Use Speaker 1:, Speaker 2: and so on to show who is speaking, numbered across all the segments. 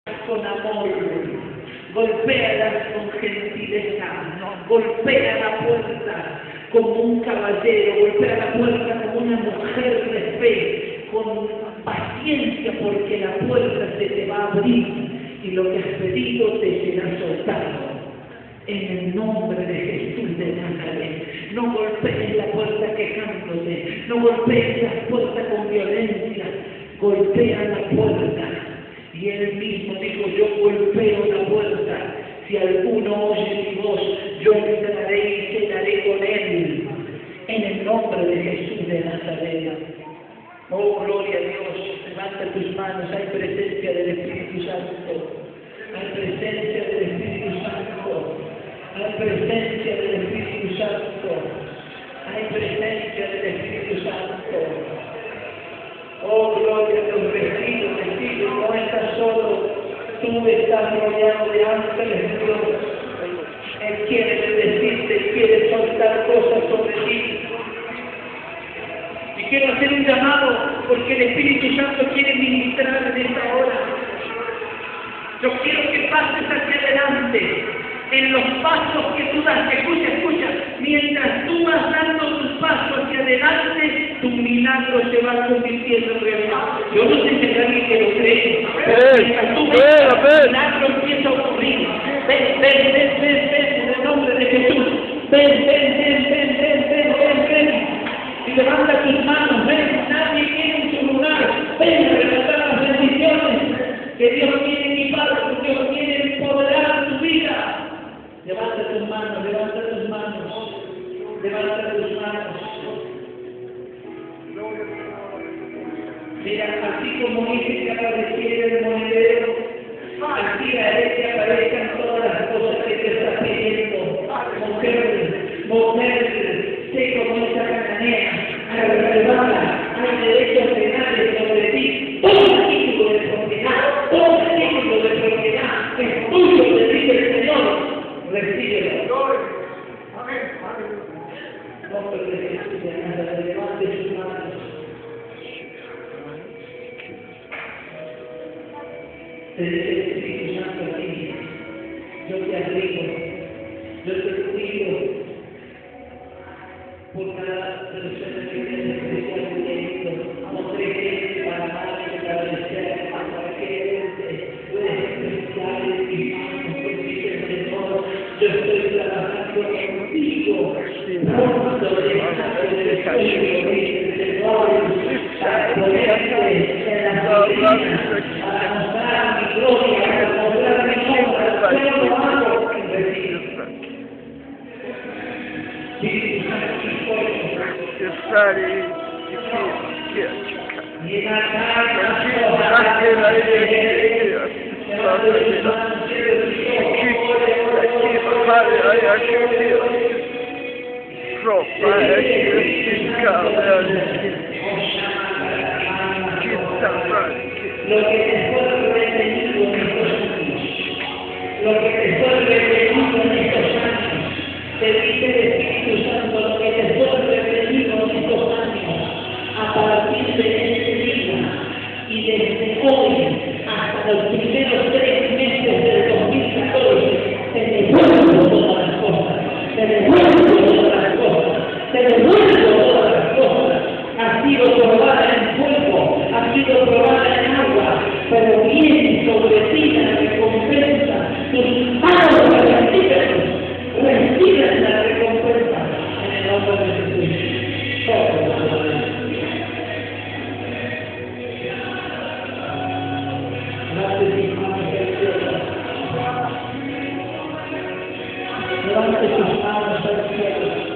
Speaker 1: con amor, golpéalas con gentileza, golpea la puerta como un caballero, golpea la puerta como una mujer de fe, con paciencia porque la puerta se te va a abrir y lo que has pedido te será soltado. En el nombre de Jesús de Nazaret, no golpees la puerta quejándote, no golpees la puerta con violencia, golpea la puerta. Y él mismo dijo, yo golpeo la puerta, si alguno oye mi voz, yo entraré y cenaré con él, en el nombre de Jesús de Nazaret. Oh, gloria a Dios, levanta tus manos, hay presencia del Espíritu Santo, hay presencia del Espíritu Santo, hay presencia del Espíritu Santo, hay presencia del Espíritu Santo. Oh, gloria a Dios, recibe, no estás solo, tú estás rodeado de ángeles de Dios. Él quiere bendecirte, quiere soltar cosas sobre ti. Y quiero hacer un llamado, porque el Espíritu Santo quiere ministrar en esta hora. Yo quiero que pases hacia adelante, en los pasos que tú das. Escucha, mientras tú vas dando tus pasos hacia adelante, tu milagro se va convirtiendo en realidad. Yo no sé si hay alguien que lo cree. Mientras tú ves, el milagro empieza a ocurrir. Ven, en el nombre de Jesús. Ven. Y levanta tus manos, ven, nadie quiere en su lugar. Ven a levantar las bendiciones que Dios quiere equipar, que Dios quiere empoderar tu vida. Levanta tus manos, levanta tus manos. Mira, así como dice que apareciera el monedero, así haré que aparezcan todas las cosas que te estás pidiendo. Mujer, sé como esa cananea, arreglada, hay derechos penales sobre ti. Todo título de propiedad, es tuyo, te dice el Señor. Recíbelo. Nombre de Jesús de Nazaret, levante sus manos. Te dice el Espíritu Santo a ti, yo te abrigo, yo te cuido por cada persona que tiene especialmente no creyente para amar y agradecer, para que tú eres especial en mis manos, porque dice el Señor, yo estoy trabajando contigo, pronto de del sueño, dice el Señor, para ponerte en la doctrina, para mostrar mi gloria, para mostrar mi obra, yo lo hago en recibir. Y en la lo que te fue retenido en estos años, lo que te fue retenido en estos años, te dice el Espíritu Santo, lo que te fue retenido en estos años, a partir de este día y desde hoy hasta los primeros 3 meses del 2014, te devuelvo todas las cosas, te devuelvo todas las cosas, te devuelvo todas las cosas. Ha sido probada en fuego, ha sido probada en agua, pero viene sobre ti la recompensa. Tus manos reciben la recompensa en el nombre de Jesús. Levante tus manos al cielo. Levante tus manos al cielo.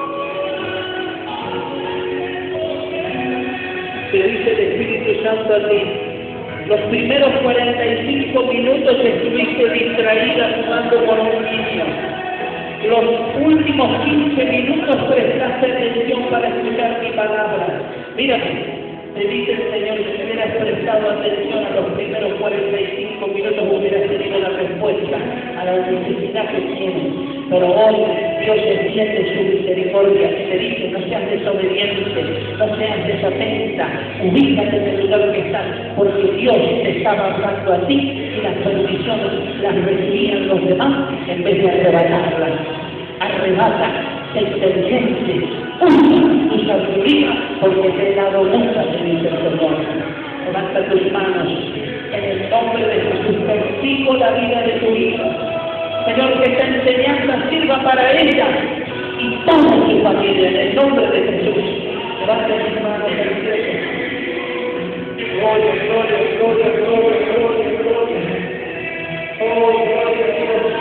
Speaker 1: Te dice el Espíritu Santo a ti, los primeros 45 minutos estuviste distraída jugando con un niño. Los últimos 15 minutos prestaste atención para escuchar mi palabra. Mírame, te dice el Señor, si hubieras prestado atención a los primeros 45 minutos hubieras tenido la respuesta a la necesidad que tienes. Pero hoy
Speaker 2: Dios extiende su misericordia y te dice: no seas desobediente, no seas desatenta, ubícate en el lugar que estás, porque Dios te estaba hablando a ti y las bendiciones las recibían los demás en vez de arrebatarlas. Arrebata, sé inteligente, usa tu sabiduría, porque te he dado muchas, dice el Señor. Levanta tus manos, en el nombre de Jesús, bendigo la vida de tu hija. Señor, que esta enseñanza sirva para ella y toda su familia, en el nombre de Jesús. Levanta tus manos al cielo. Gloria, gloria, gloria, gloria, gloria, gloria. Oh, gloria a Dios.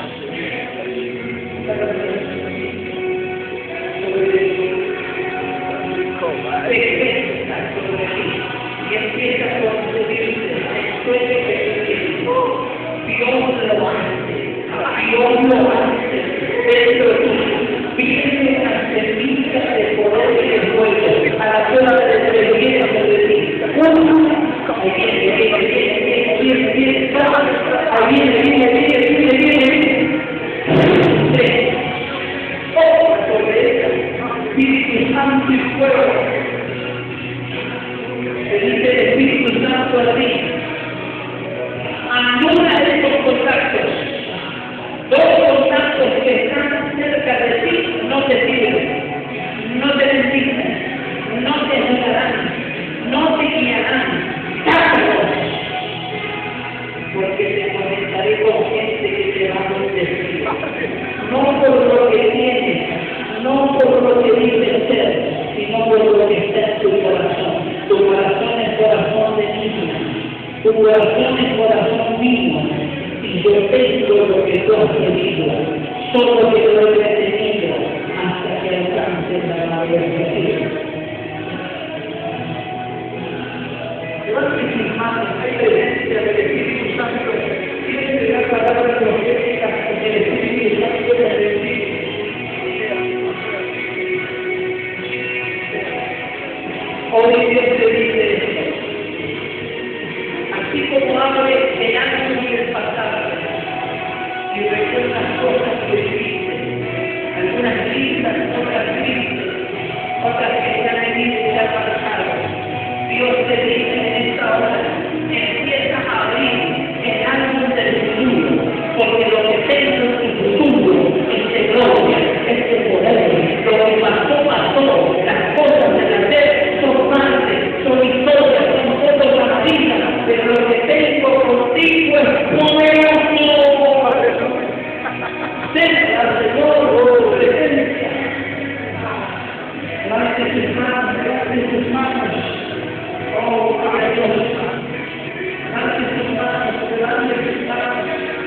Speaker 2: Y empieza a concebirse el sueño que Dios lo hace, Dios lo hace dentro de ti. Viene la semilla de color y de fuego a la prueba de desprevenir de ti. Ahí viene. Sobre ella, Espíritu Santo y fuego. Te dice el Espíritu Santo a ti: anula estos contactos. Dos contactos que están cerca de ti no te sirven, no te bendigan, no te ayudarán, no te guiarán. ¡Cátalos! Porque te conectaré con gente que te va a bendecir. No por lo que tienes, no por lo que dices ser, sino por lo que está en tu corazón. Tu corazón es corazón de niño, tu corazón es corazón mío. Y yo tengo lo que tú has pedido, solo que lo he tenido hasta que alcances la madurez. Levante sus manos, hay presencia del Espíritu Santo. Quiere entregar palabras proféticas con el Espíritu Santo de bendito. Hoy Dios te dice esto: así como abre el año y el pasado y recuerdas cosas que viviste, algunas listas, otras tristes, otras que se han venido y se han pasado. Dios te dice en esta hora: empieza a abrir el álbum del futuro, porque lo que tengo en tu futuro es de gloria, es de poder. Lo que pasó, pasó. Las cosas de la fe son partes, son historias, son cosas maravillas, pero lo que tengo contigo es poderoso. Cerca al Señor, presencia. Levante sus manos, levante sus manos. Oh, gloria a Dios. Levante sus manos, levante sus manos.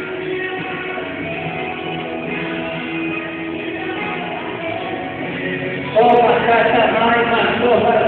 Speaker 2: Oh, Macata, Maima, Soja,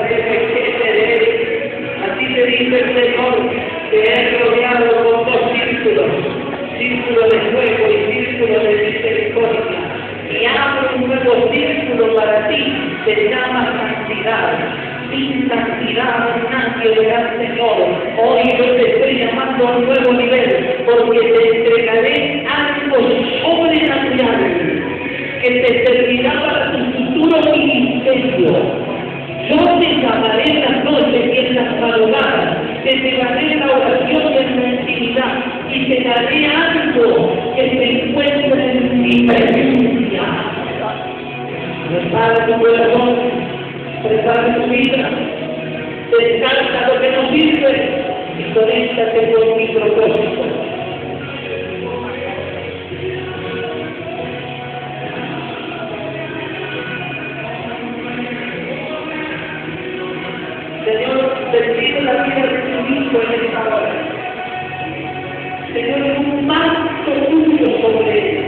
Speaker 2: así te dice el Señor: te he rodeado con dos círculos, círculo de fuego y círculo de misericordia, y abro un nuevo círculo para ti, se llama santidad. Sin santidad nadie verá al Señor. Hoy yo te estoy llamando a un nuevo nivel, porque te entregaré algo sobrenatural que te servirá para tu futuro ministerio. Yo te llamaré en las noches y en las madrugadas, te llevaré en la oración y en la intimidad, y te daré algo que te encuentre en mi presencia. Prepara tu corazón, prepara tu vida, descarta lo que no sirve y conéctate con mi propósito. Señor, bendigo la vida de tu hijo en esta hora. Señor, un manto tuyo sobre él.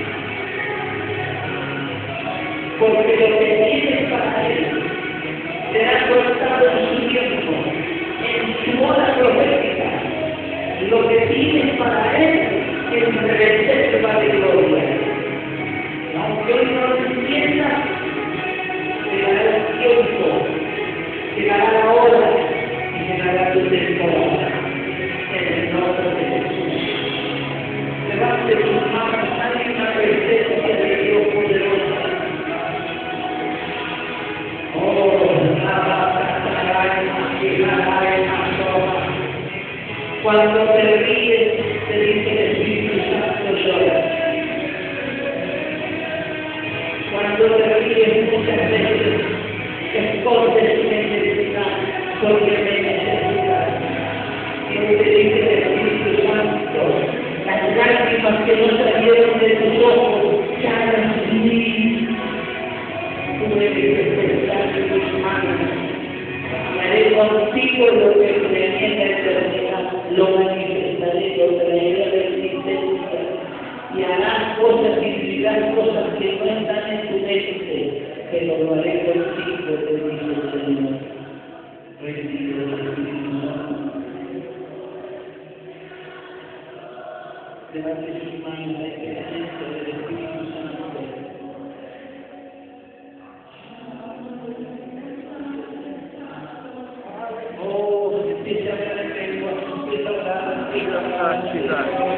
Speaker 2: Porque lo que tienes para él será cortado en su tiempo, en su hora profética. Lo que tienes para él es reserva de gloria. Aunque hoy no lo entiendas, llegará el tiempo, llegará la hora y llegará tu temporada. En el nombre de Jesús. Levante tus manos, hay una presencia de Dios poderoso. muchas veces esconde su necesidad, porque me necesitas. Dios te dice el Espíritu Santo, las lágrimas que no salieron de tus ojos, ya las vi. Tú debes despertar de tus manos. Y haré contigo lo que creí en la eternidad, lo manifestaré, lo traeré a la existencia. Y harás cosas y dirás cosas que no están en tu mente, pero lo haré contigo, te dice el Señor. Recibe el Espíritu Santo. Levante sus manos a este centro del Espíritu Santo. Oh, empieza a hablar en lengua, empieza a hablar en lengua.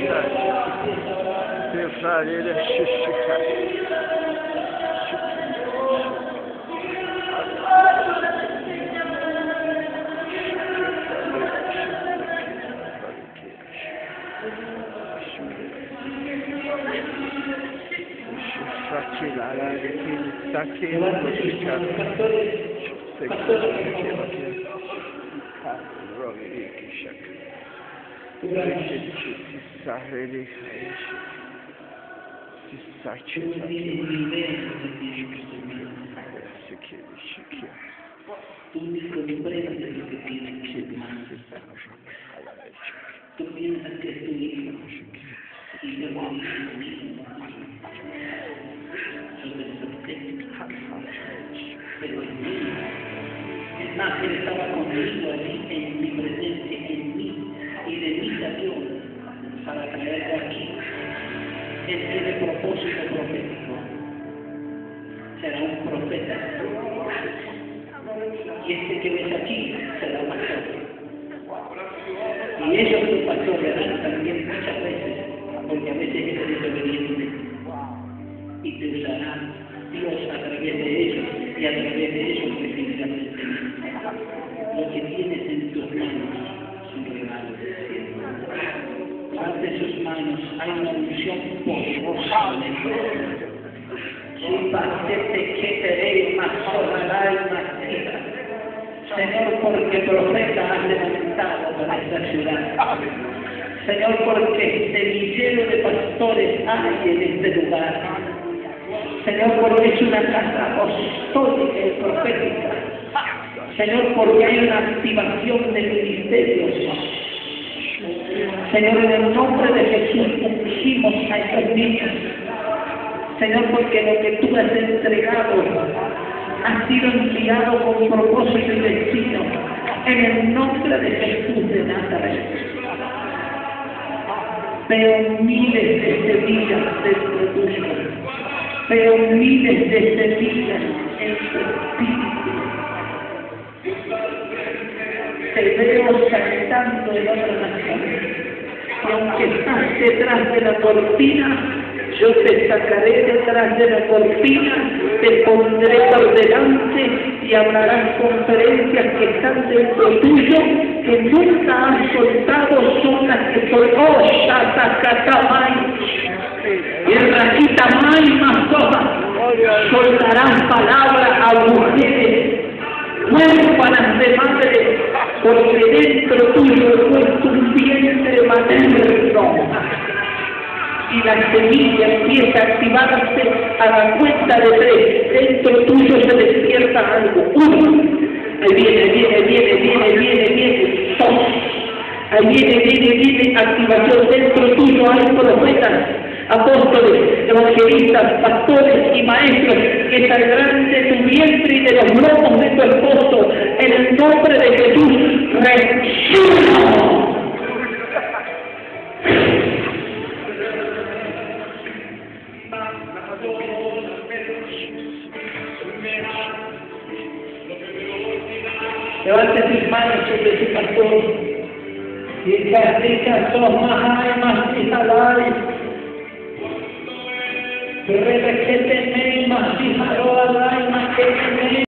Speaker 2: Tú comprendes lo que tienes que hacer. Tú piensas que es tu hijo y yo te digo, pero es más, él estaba conmigo allí en mi presencia, en mí, y de mí salió para traerlo aquí. Él tiene propósito profético. Será un profeta. Y este que ves aquí será pastor. Y ellos los pastorearán también muchas veces, porque a veces eres desobediente. Y te usará Dios a través de ellos, y a través de ellos recibirás el Señor. Lo que tienes en tus manos es un regalo del cielo. Parte sus manos, hay una unción poderosa de Dios. Si parte te quedaré más sola y más vida. Señor, porque profeta has levantado para esta ciudad. Señor, porque semillero de pastores hay en este lugar. Señor, porque es una casa apostólica y profética. Señor, porque hay una activación de ministerios. Señor, en el nombre de Jesús ungimos a estos niños. Señor, porque lo que tú has entregado ha sido enviado con propósito y destino. En el nombre de Jesús de Nazaret. Veo miles de semillas dentro tuyo. Veo miles de semillas en tu espíritu. Te veo saltando en otras naciones. Y aunque estás detrás de la cortina, yo te sacaré detrás de la cortina, te pondré por delante y hablarás conferencias que están dentro tuyo, que nunca has soltado, son las que soltó Shatacatamay. Y el Raquitamay más cosas, soltarán palabras a mujeres, huérfanas de madre, porque dentro tuyo he puesto un vientre materno. Y la semilla empieza a activarse a la cuenta de 3. Dentro tuyo se despierta algo. 1. Ahí viene. 2. Ahí viene activación. Dentro tuyo hay profetas, apóstoles, evangelistas, pastores y maestros que saldrán de tu vientre y de los lomos de tu esposo. En el nombre de Jesús, resucita. Levante sus manos sobre su pastor. Y castica sos más hijalay. Que requete más hijalay más que